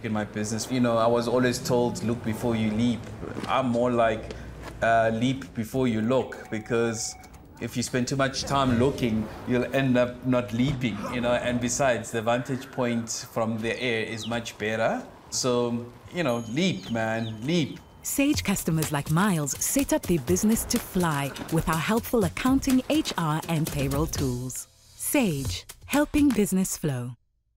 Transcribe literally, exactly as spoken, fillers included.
In my business, you know, I was always told, look before you leap. I'm more like uh, leap before you look, because if you spend too much time looking, you'll end up not leaping, you know, and besides, the vantage point from the air is much better. So, you know, leap, man, leap. Sage customers like Miles set up their business to fly with our helpful accounting, H R and payroll tools. Sage, helping business flow.